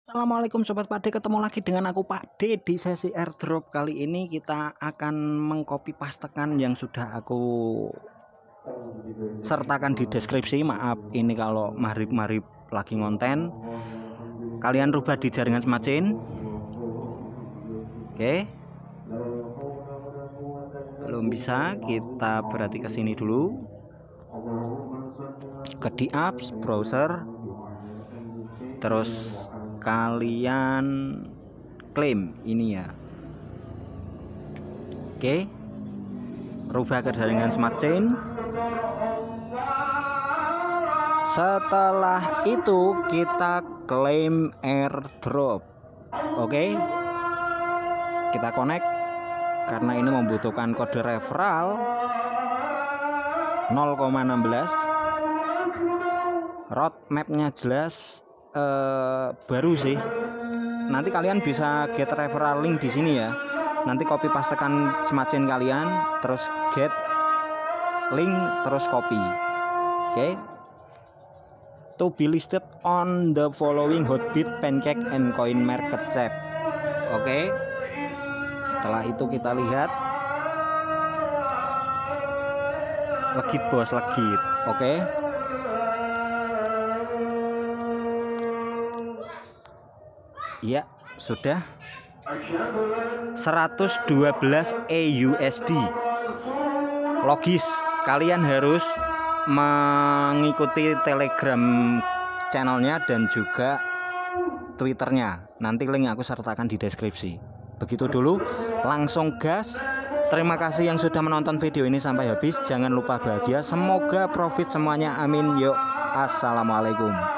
Assalamualaikum Sobat Pade, ketemu lagi dengan aku Pak D di sesi airdrop. Kali ini kita akan mengcopy pastekan yang sudah aku sertakan di deskripsi. Maaf ini kalau marib lagi ngonten. Kalian rubah di jaringan Smart Chain. Oke. Belum bisa, kita berarti ke sini dulu. Ke di apps browser. Terus kalian klaim ini ya. Oke, rubah ke jaringan Smart Chain. Setelah itu kita klaim airdrop. Oke, kita connect karena ini membutuhkan kode referral 0,16. Roadmapnya jelas. Baru sih. Nanti kalian bisa get referral link di sini ya. Nanti copy pastekan Smart Chain kalian, terus get link, terus copy. Oke. To be listed on the following Hotbit, Pancake, and Coin Market Cap. Oke. Setelah itu kita lihat. Legit bos, legit. Oke. Ya, sudah 112 EUSD. Logis, kalian harus mengikuti Telegram channelnya dan juga Twitternya. Nanti link aku sertakan di deskripsi. Begitu dulu, langsung gas. Terima kasih yang sudah menonton video ini sampai habis. Jangan lupa bahagia. Semoga profit semuanya. Amin. Yuk, assalamualaikum.